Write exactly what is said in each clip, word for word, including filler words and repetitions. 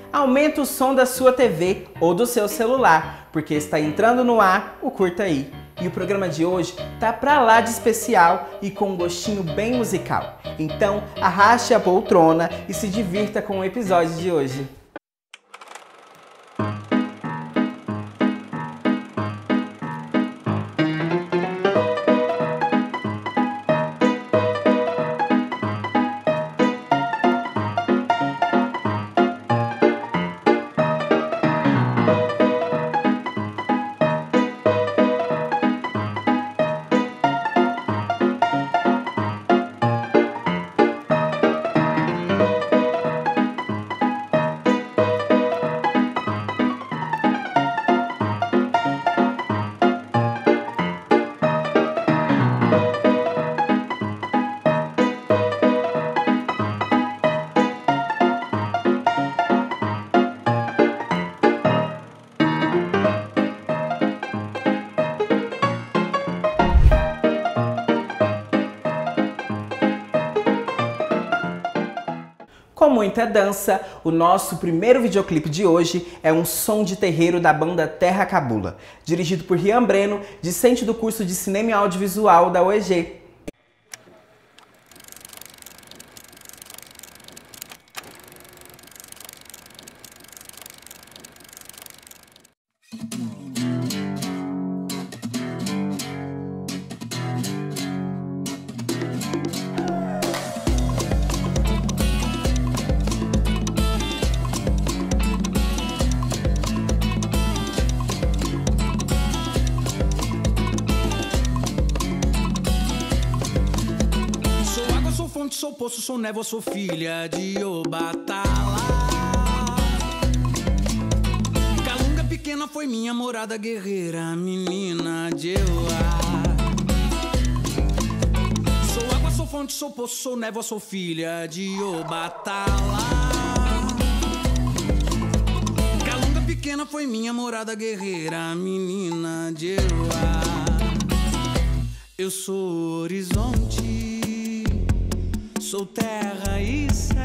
Aumenta o som da sua T V ou do seu celular, porque está entrando no ar o Curta Aí. E o programa de hoje tá pra lá de especial e com um gostinho bem musical. Então, arraste a poltrona e se divirta com o episódio de hoje. Com muita dança, o nosso primeiro videoclipe de hoje é um som de terreiro da banda Terra Cabula, dirigido por Rian Breno, discente do curso de Cinema e Audiovisual da U E G. Sou poço, sou névoa, sou filha de Obatala. Calunga pequena foi minha morada guerreira, menina de Euá. Sou água, sou fonte, sou poço, sou névoa, sou filha de Obatala. Calunga pequena foi minha morada guerreira, menina de Euá. Eu sou horizonte, sou terra e céu,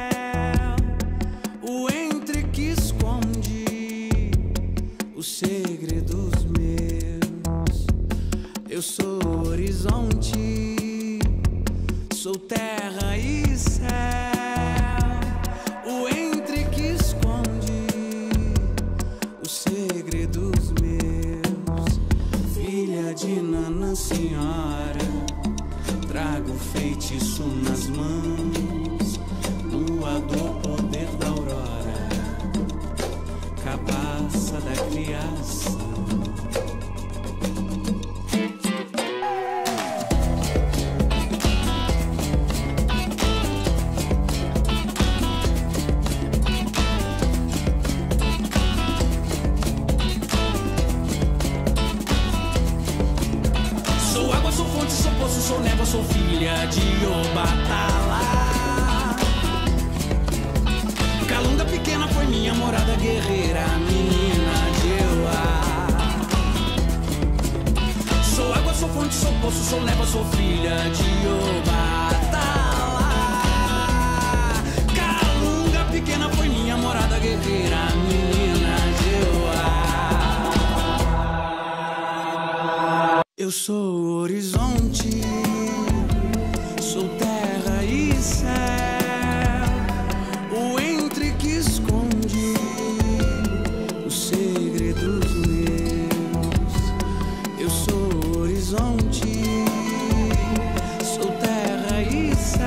o entre que esconde os segredos meus. Eu sou horizonte, sou terra e céu, o entre que esconde os segredos meus. Filha de Nanã Senhora, trago feitiço nas mãos, lua do poder da aurora, cabaça da criação. Sou água, sou fonte, sou poço, sou névoa, sou filha de Obatala. Calunga pequena foi minha morada guerreira, menina de Euá. Sou água, sou fonte, sou poço, sou névoa, sou filha de Obatala. Calunga pequena foi minha morada guerreira, menina de Euá. Eu sou horizonte, sou terra e céu, o entre que esconde os segredos meus. Eu sou horizonte, sou terra e céu,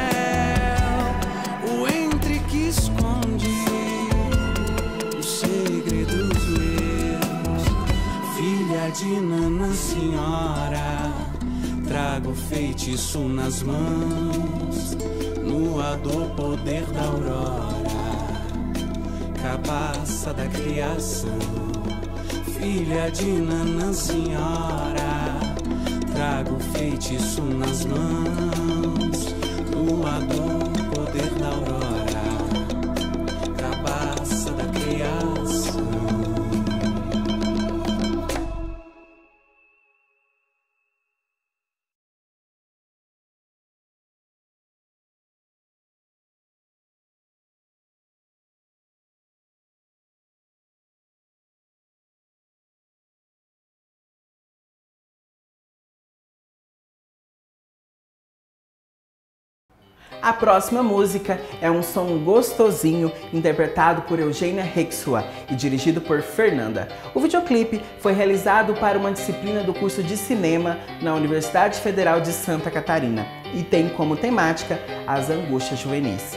o entre que esconde os segredos meus. Filha de Nanã Senhora, trago feitiço nas mãos, lua do poder da aurora, cabaça da criação. Filha de Nanã Senhora, trago feitiço nas mãos, lua do poder da aurora. A próxima música é um som gostosinho interpretado por Eugênia Rexua e dirigido por Fernanda. O videoclipe foi realizado para uma disciplina do curso de cinema na Universidade Federal de Santa Catarina e tem como temática as angústias juvenis.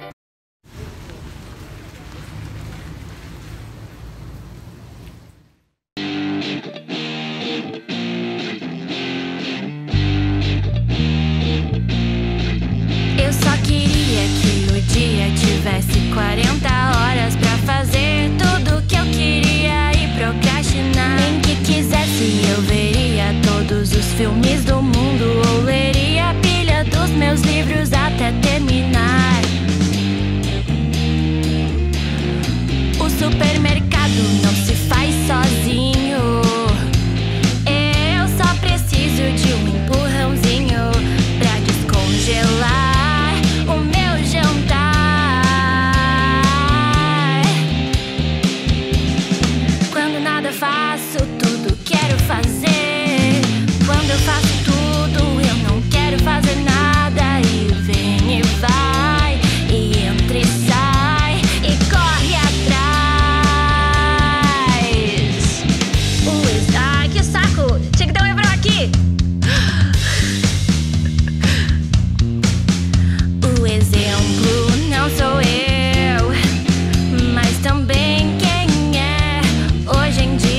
quarenta horas pra fazer tudo que eu queria e procrastinar. Nem que quisesse eu veria todos os filmes do mundo ou leria a pilha dos meus livros até terminar. O supermercado não se faz sozinho. Eu só preciso de um empurrãozinho pra descongelar o meu jantar. Faço tudo, quero fazer. Quando eu faço tudo, eu não quero fazer nada. E vem e vai, e entra e sai, e corre atrás. Ui, ai, que saco! Tinha que dar um refrão aqui. O exemplo não sou eu, mas também quem é hoje em dia.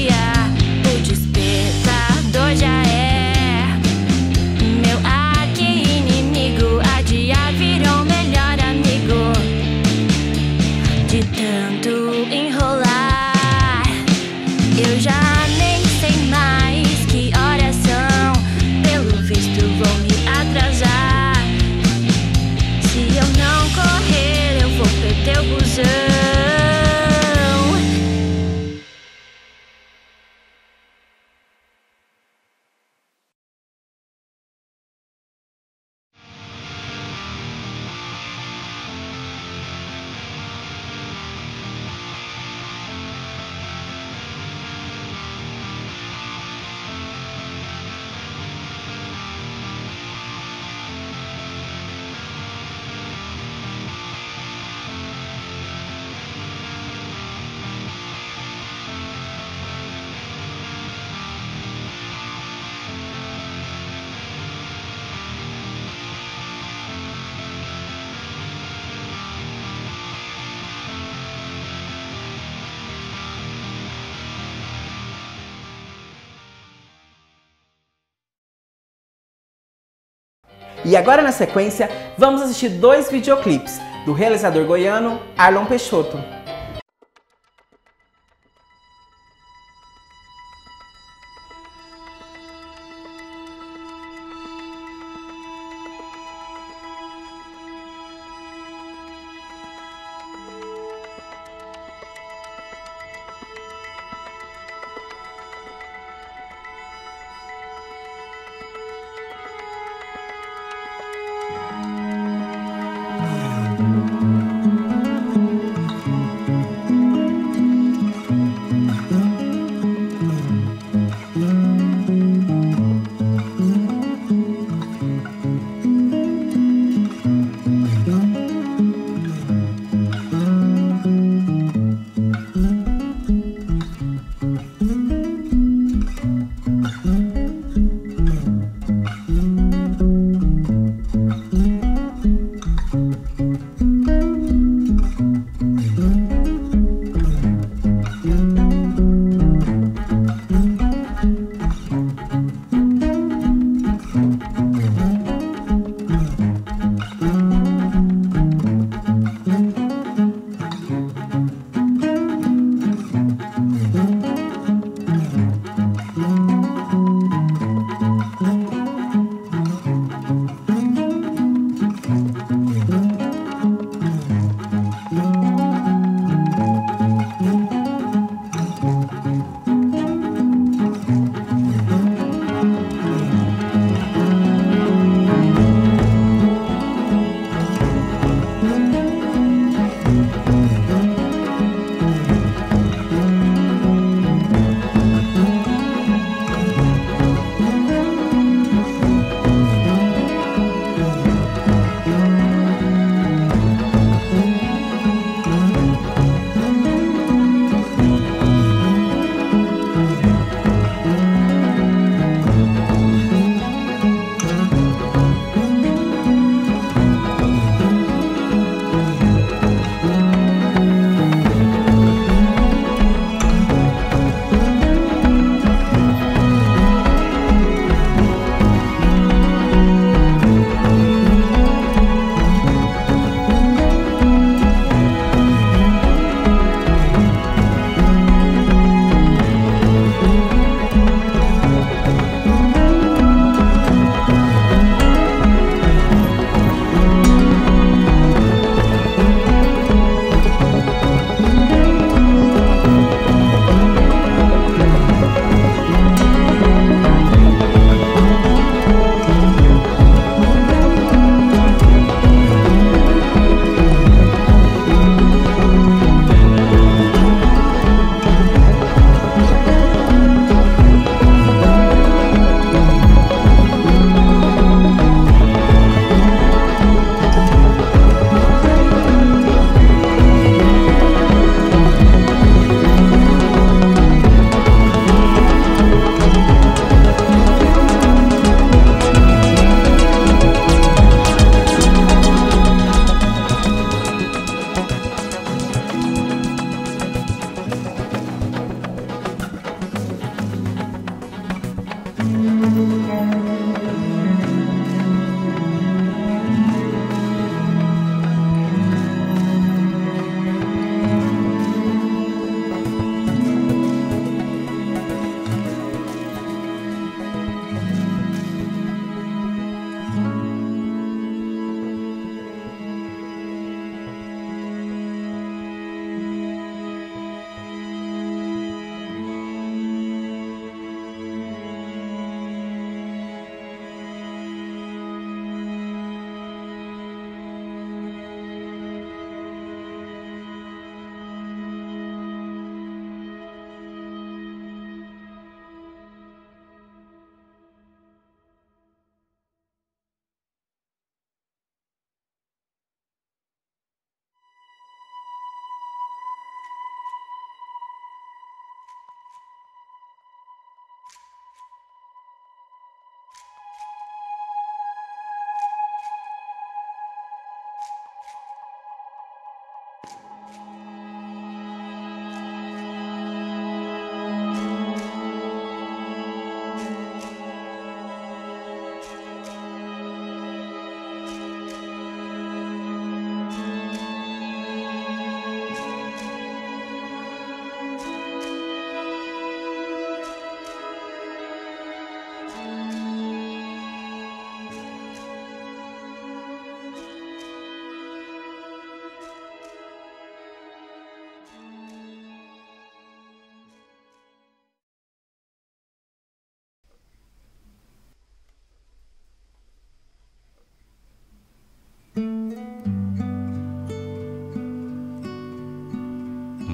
Já é meu arqui-inimigo, adiar virou melhor amigo. De tanto enrolar, eu já nem sei mais que horas são. Pelo visto vou me atrasar. Se eu não correr, eu vou perder o busão. E agora, na sequência, vamos assistir dois videoclipes do realizador goiano Arlon Peixoto.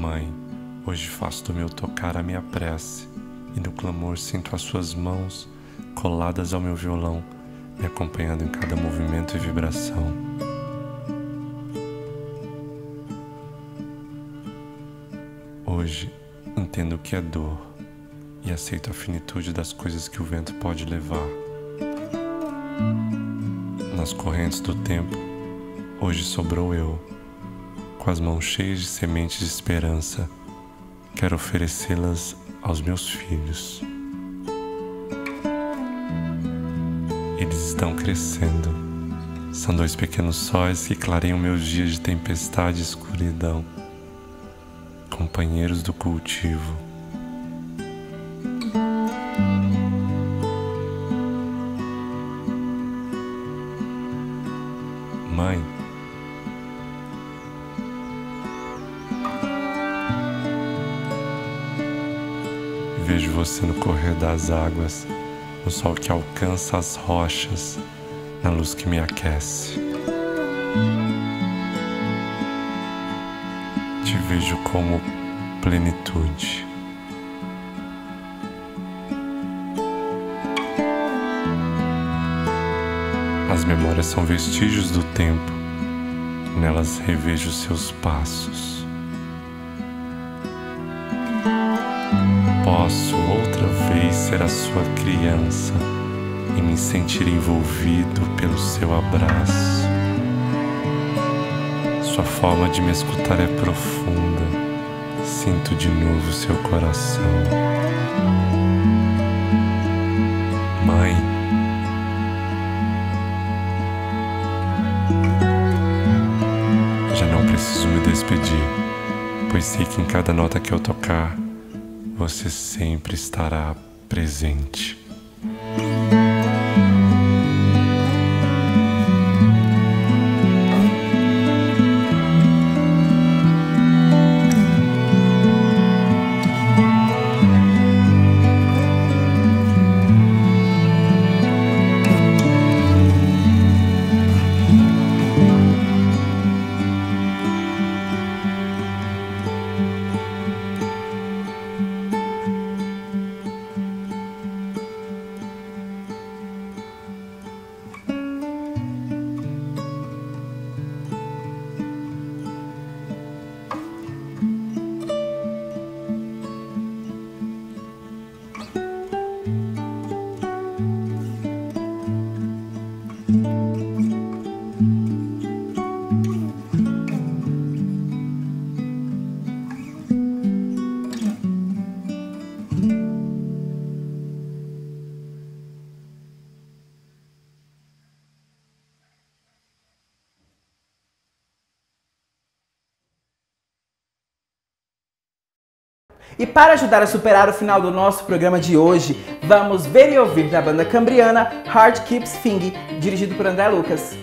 Mãe, hoje faço do meu tocar a minha prece, e no clamor sinto as suas mãos coladas ao meu violão, me acompanhando em cada movimento e vibração. Hoje entendo o que é dor e aceito a finitude das coisas que o vento pode levar. Nas correntes do tempo, hoje sobrou eu, com as mãos cheias de sementes de esperança, quero oferecê-las aos meus filhos. Eles estão crescendo, são dois pequenos sóis que clareiam meus dias de tempestade e escuridão, companheiros do cultivo. Mãe, vejo você no correr das águas, no sol que alcança as rochas, na luz que me aquece. Te vejo como plenitude. As memórias são vestígios do tempo, nelas revejo seus passos. Posso outra vez ser a sua criança e me sentir envolvido pelo seu abraço. Sua forma de me escutar é profunda, sinto de novo seu coração. Mãe, já não preciso me despedir, pois sei que em cada nota que eu tocar, você sempre estará presente. E para ajudar a superar o final do nosso programa de hoje, vamos ver e ouvir da banda cambriana Heart Keeps Singing, dirigido por André Lucas.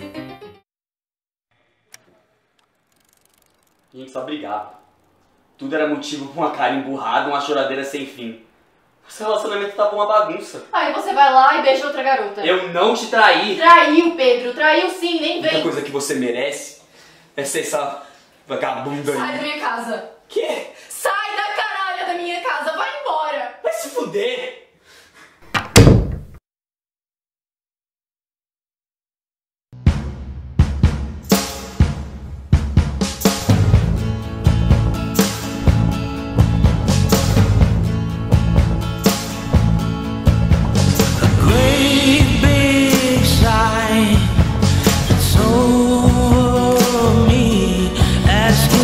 A gente só brigava. Tudo era motivo pra uma cara emburrada, uma choradeira sem fim. Seu relacionamento tava uma bagunça. Aí você vai lá e beija outra garota. Eu não te traí. Traiu, Pedro. Traiu sim, nem A única vem. coisa que você merece é ser essa vagabunda aí. Sai da minha casa. Quê? Sai da caralho da minha casa. Vai embora. Vai se fuder.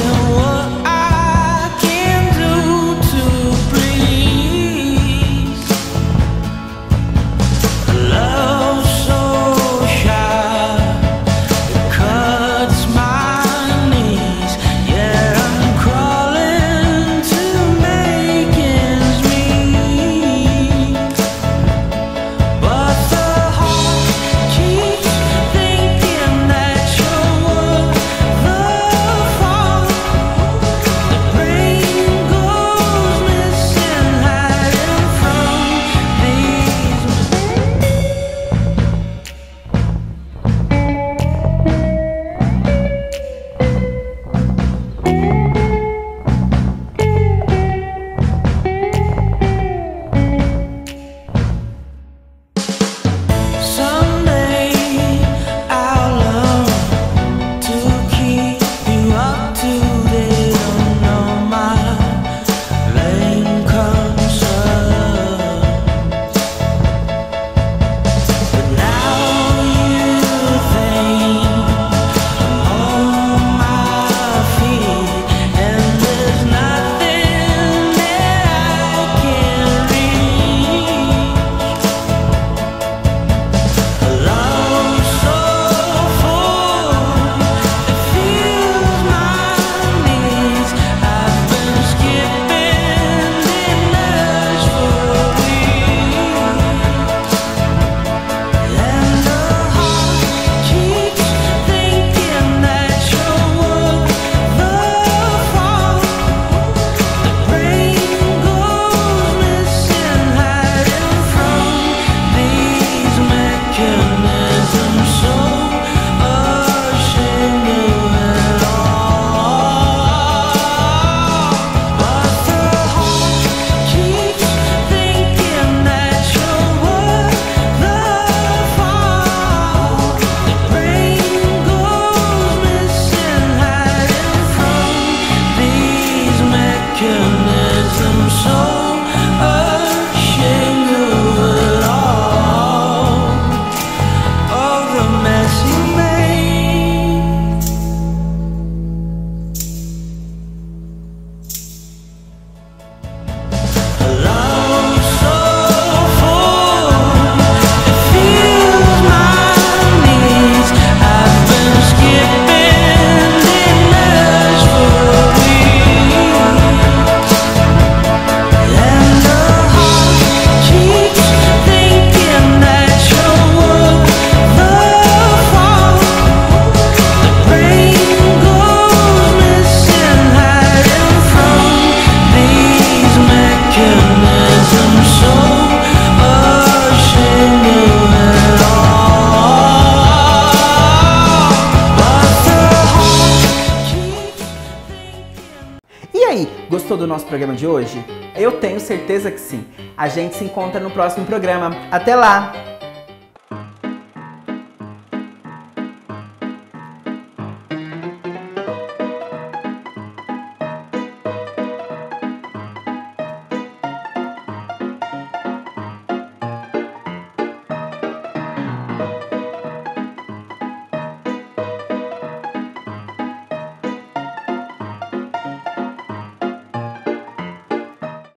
Asking what I can do to please. Gostou do nosso programa de hoje? Eu tenho certeza que sim. A gente se encontra no próximo programa. Até lá!